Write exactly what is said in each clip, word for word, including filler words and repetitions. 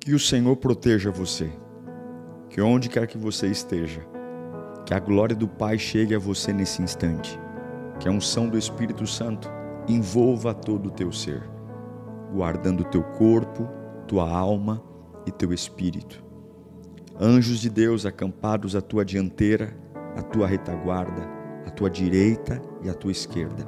Que o Senhor proteja você, que onde quer que você esteja, que a glória do Pai chegue a você nesse instante, que a unção do Espírito Santo envolva todo o teu ser, guardando o teu corpo, tua alma e teu espírito. Anjos de Deus acampados à tua dianteira, à tua retaguarda, à tua direita e à tua esquerda,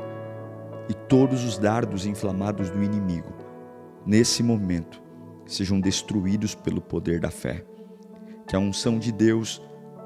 e todos os dardos inflamados do inimigo, nesse momento, sejam destruídos pelo poder da fé. Que a unção de Deus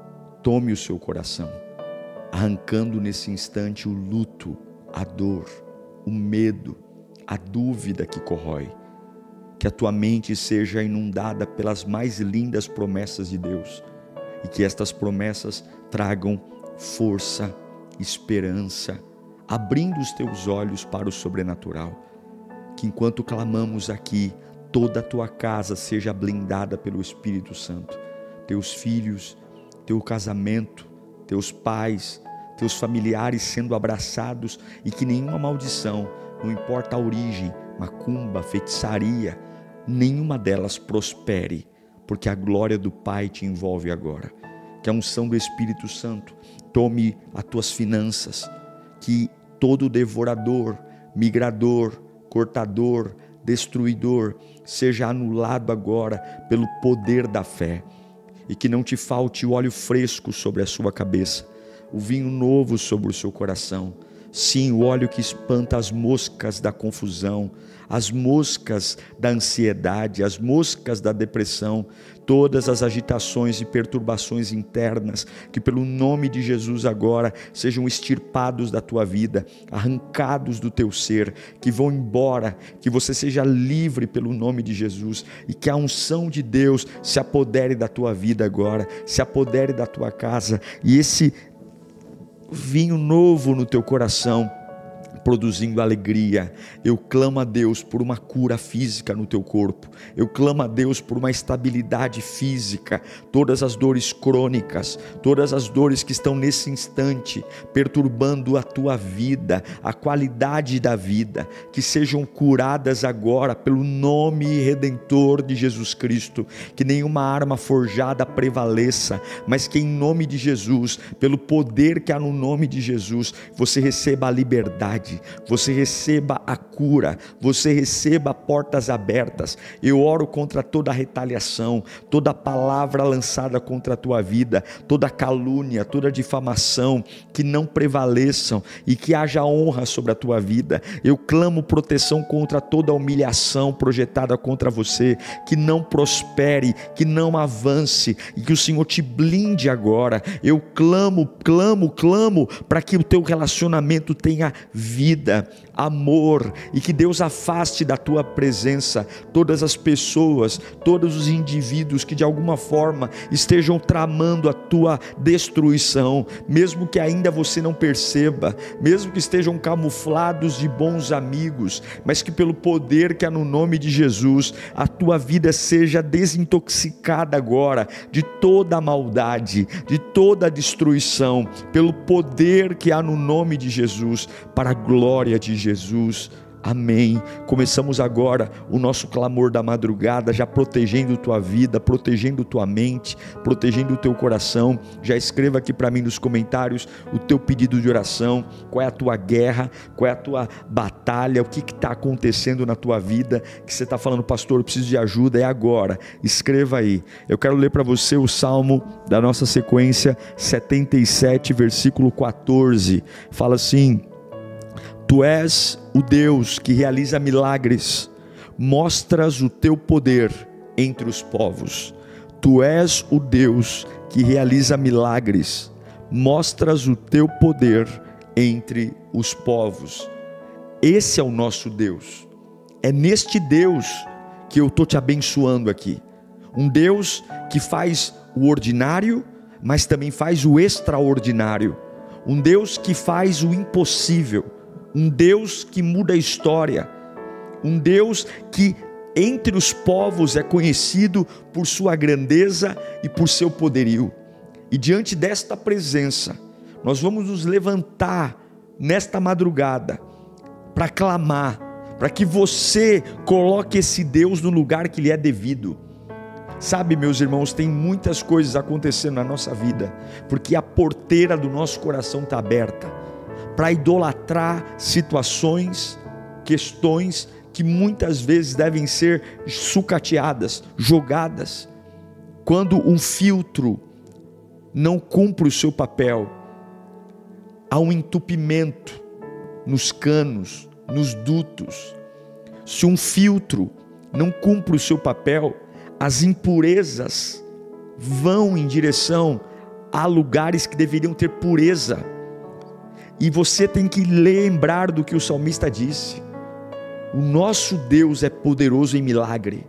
tome o seu coração, arrancando nesse instante o luto, a dor, o medo, a dúvida que corrói. Que a tua mente seja inundada pelas mais lindas promessas de Deus, e que estas promessas tragam força, esperança, abrindo os teus olhos para o sobrenatural. Que enquanto clamamos aqui, toda a tua casa seja blindada pelo Espírito Santo, teus filhos, teu casamento, teus pais, teus familiares sendo abraçados, e que nenhuma maldição, não importa a origem, macumba, feitiçaria, nenhuma delas prospere, porque a glória do Pai te envolve agora. Que a unção do Espírito Santo tome as tuas finanças, que todo devorador, migrador, cortador, destruidor seja anulado agora pelo poder da fé, e que não te falte o óleo fresco sobre a sua cabeça, o vinho novo sobre o seu coração, sim, o óleo que espanta as moscas da confusão, as moscas da ansiedade, as moscas da depressão, todas as agitações e perturbações internas, que pelo nome de Jesus agora sejam extirpados da tua vida, arrancados do teu ser, que vão embora, que você seja livre pelo nome de Jesus, e que a unção de Deus se apodere da tua vida agora, se apodere da tua casa, e esse vinho novo no teu coração, produzindo alegria. Eu clamo a Deus por uma cura física no teu corpo, eu clamo a Deus por uma estabilidade física, todas as dores crônicas, todas as dores que estão nesse instante perturbando a tua vida, a qualidade da vida, que sejam curadas agora pelo nome redentor de Jesus Cristo, que nenhuma arma forjada prevaleça, mas que em nome de Jesus, pelo poder que há no nome de Jesus, você receba a liberdade, você receba a cura, você receba portas abertas. Eu oro contra toda retaliação, toda palavra lançada contra a tua vida, toda calúnia, toda difamação, que não prevaleçam, e que haja honra sobre a tua vida. Eu clamo proteção contra toda humilhação projetada contra você, que não prospere, que não avance, e que o Senhor te blinde agora. Eu clamo, clamo, clamo para que o teu relacionamento tenha vida, vida, amor, e que Deus afaste da tua presença todas as pessoas, todos os indivíduos que de alguma forma estejam tramando a tua destruição, mesmo que ainda você não perceba, mesmo que estejam camuflados de bons amigos, mas que pelo poder que há no nome de Jesus, a tua vida seja desintoxicada agora de toda a maldade, de toda a destruição, pelo poder que há no nome de Jesus, para a glória de Jesus. Amém. Começamos agora o nosso clamor da madrugada, já protegendo tua vida, protegendo tua mente, protegendo o teu coração. Já escreva aqui para mim nos comentários o teu pedido de oração, qual é a tua guerra, qual é a tua batalha, o que está acontecendo na tua vida, que você está falando, pastor, eu preciso de ajuda, é agora. Escreva aí. Eu quero ler para você o salmo da nossa sequência, setenta e sete, versículo quatorze. Fala assim: Tu és o Deus que realiza milagres, mostras o teu poder entre os povos. Tu és o Deus que realiza milagres, mostras o teu poder entre os povos. Esse é o nosso Deus. É neste Deus que eu estou te abençoando aqui. Um Deus que faz o ordinário, mas também faz o extraordinário. Um Deus que faz o impossível. Um Deus que muda a história, um Deus que entre os povos é conhecido por sua grandeza e por seu poderio. E diante desta presença, nós vamos nos levantar nesta madrugada para clamar, para que você coloque esse Deus no lugar que lhe é devido. Sabe, meus irmãos, tem muitas coisas acontecendo na nossa vida, porque a porteira do nosso coração está aberta para idolatrar situações, questões que muitas vezes devem ser sucateadas, jogadas. Quando um filtro não cumpre o seu papel, há um entupimento nos canos, nos dutos. Se um filtro não cumpre o seu papel, as impurezas vão em direção a lugares que deveriam ter pureza. E você tem que lembrar do que o salmista disse: o nosso Deus é poderoso em milagre.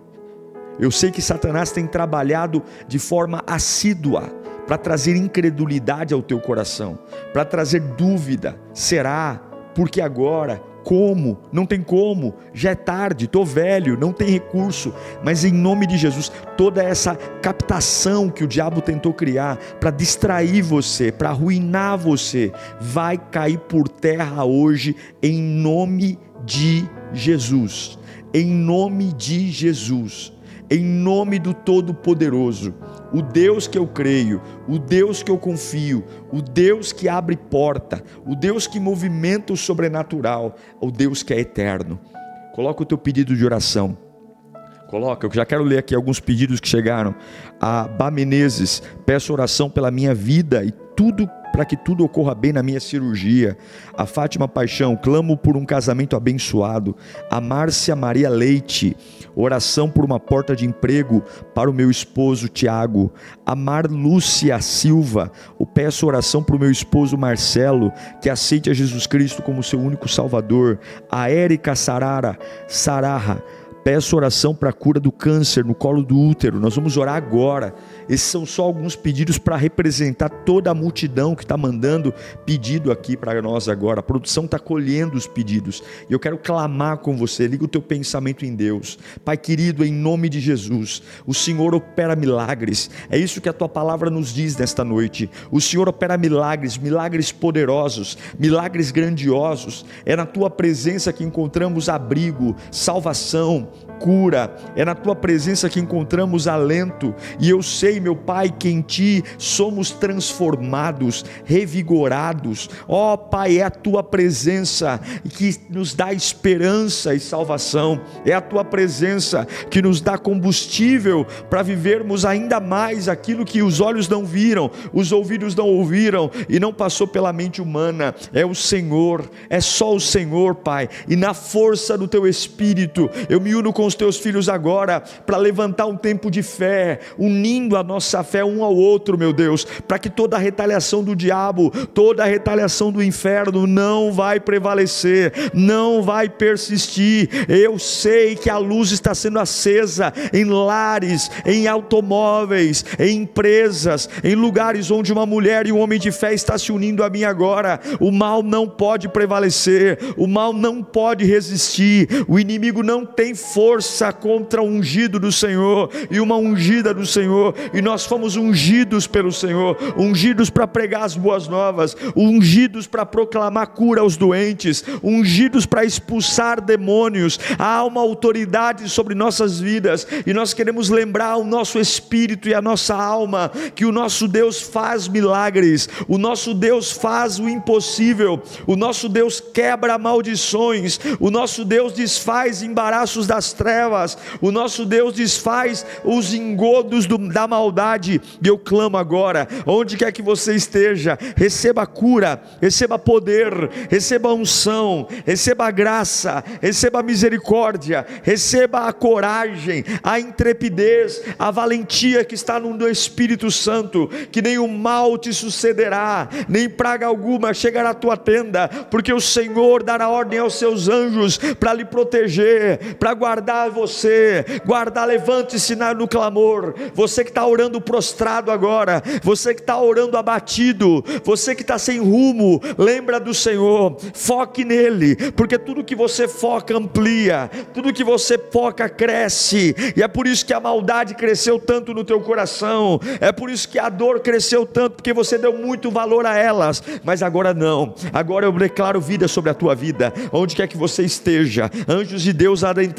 Eu sei que Satanás tem trabalhado de forma assídua para trazer incredulidade ao teu coração, para trazer dúvida. Será? Porque agora? Como? Não tem como, já é tarde, estou velho, não tem recurso. Mas em nome de Jesus, toda essa captação que o diabo tentou criar para distrair você, para arruinar você, vai cair por terra hoje, em nome de Jesus. Em nome de Jesus. Em nome do Todo-Poderoso, o Deus que eu creio, o Deus que eu confio, o Deus que abre porta, o Deus que movimenta o sobrenatural, o Deus que é eterno. Coloca o teu pedido de oração. Coloca, eu já quero ler aqui alguns pedidos que chegaram. A Bá Menezes: peço oração pela minha vida e tudo para que tudo ocorra bem na minha cirurgia. A Fátima Paixão: clamo por um casamento abençoado. A Márcia Maria Leite: oração por uma porta de emprego para o meu esposo Tiago. A Marlúcia Silva: eu peço oração para o meu esposo Marcelo, que aceite a Jesus Cristo como seu único Salvador. A Érica Sarara Sararra: peço oração para a cura do câncer no colo do útero. Nós vamos orar agora. Esses são só alguns pedidos para representar toda a multidão que está mandando pedido aqui para nós agora. A produção está colhendo os pedidos, e eu quero clamar com você. Liga o teu pensamento em Deus. Pai querido, em nome de Jesus, o Senhor opera milagres. É isso que a tua palavra nos diz nesta noite. O Senhor opera milagres, milagres poderosos, milagres grandiosos. É na tua presença que encontramos abrigo, salvação, cura. É na tua presença que encontramos alento. E eu sei, meu Pai, que em ti somos transformados, revigorados. Ó Pai, é a tua presença que nos dá esperança e salvação. É a tua presença que nos dá combustível para vivermos ainda mais aquilo que os olhos não viram, os ouvidos não ouviram e não passou pela mente humana. É o Senhor, é só o Senhor, Pai. E na força do teu Espírito, eu me uno com os teus filhos agora para levantar um tempo de fé, unindo a nossa fé um ao outro, meu Deus, para que toda a retaliação do diabo, toda a retaliação do inferno não vai prevalecer, não vai persistir. Eu sei que a luz está sendo acesa em lares, em automóveis, em empresas, em lugares onde uma mulher e um homem de fé está se unindo a mim agora. O mal não pode prevalecer, o mal não pode resistir, o inimigo não tem força contra o ungido do Senhor e uma ungida do Senhor. E nós fomos ungidos pelo Senhor, ungidos para pregar as boas novas, ungidos para proclamar cura aos doentes, ungidos para expulsar demônios. Há uma autoridade sobre nossas vidas, e nós queremos lembrar o nosso espírito e a nossa alma que o nosso Deus faz milagres, o nosso Deus faz o impossível, o nosso Deus quebra maldições, o nosso Deus desfaz embaraços das trevas, o nosso Deus desfaz os engodos do, da maldade. E eu clamo agora, onde quer que você esteja, receba cura, receba poder, receba unção, receba graça, receba misericórdia, receba a coragem, a intrepidez, a valentia que está no Espírito Santo, que nem o mal te sucederá, nem praga alguma chegará à tua tenda, porque o Senhor dará ordem aos seus anjos para lhe proteger, para guardar você, guardar. Levante-se no clamor, você que está orando prostrado agora, você que está orando abatido, você que está sem rumo, lembra do Senhor, foque nele, porque tudo que você foca amplia, tudo que você foca cresce. E é por isso que a maldade cresceu tanto no teu coração, é por isso que a dor cresceu tanto, porque você deu muito valor a elas. Mas agora não, agora eu declaro vida sobre a tua vida, onde quer que você esteja, anjos de Deus adentrando o teu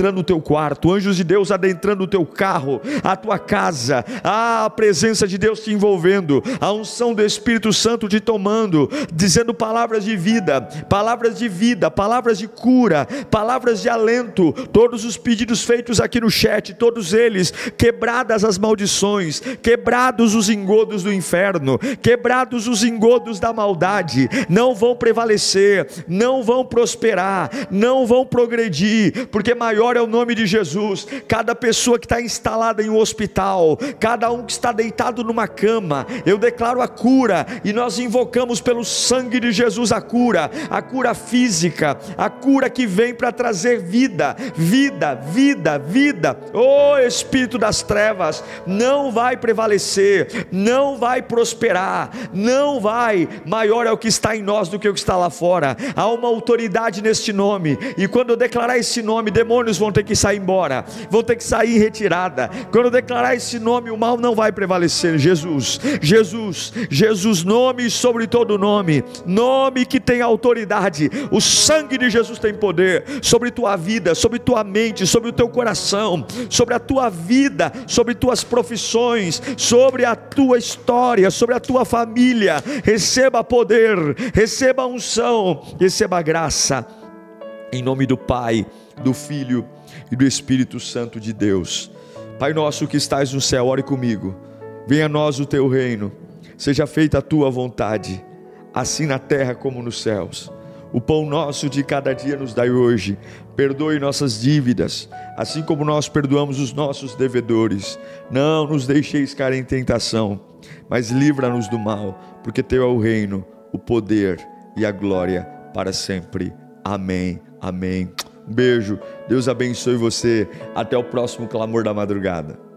quarto, anjos de Deus adentrando o teu carro, a tua casa, a presença de Deus te envolvendo, a unção do Espírito Santo te tomando, dizendo palavras de vida, palavras de vida, palavras de cura, palavras de alento. Todos os pedidos feitos aqui no chat, todos eles, quebradas as maldições, quebrados os engodos do inferno, quebrados os engodos da maldade, não vão prevalecer, não vão prosperar, não vão progredir, porque maior é o nome de Jesus. Cada pessoa que está instalada em um hospital, cada um que está deitado numa cama, eu declaro a cura, e nós invocamos pelo sangue de Jesus a cura, a cura física, a cura que vem para trazer vida, vida, vida, vida. Oh espírito das trevas, não vai prevalecer, não vai prosperar, não vai. Maior é o que está em nós do que o que está lá fora. Há uma autoridade neste nome, e quando eu declarar esse nome, demônios vão ter que sair embora, vão ter que sair em retirada. Quando eu declarar esse nome, o mal não vai prevalecer. Jesus, Jesus, Jesus, nome sobre todo nome, nome que tem autoridade. O sangue de Jesus tem poder sobre tua vida, sobre tua mente, sobre o teu coração, sobre a tua vida, sobre tuas profissões, sobre a tua história, sobre a tua família. Receba poder, receba unção, receba graça, em nome do Pai, do Filho e do Espírito Santo de Deus. Pai nosso que estás no céu, ore comigo. Venha a nós o teu reino, seja feita a tua vontade, assim na terra como nos céus. O pão nosso de cada dia nos dai hoje. Perdoe nossas dívidas, assim como nós perdoamos os nossos devedores. Não nos deixeis cair em tentação, mas livra-nos do mal, porque teu é o reino, o poder e a glória para sempre. Amém, amém. Um beijo, Deus abençoe você. Até o próximo Clamor da Madrugada.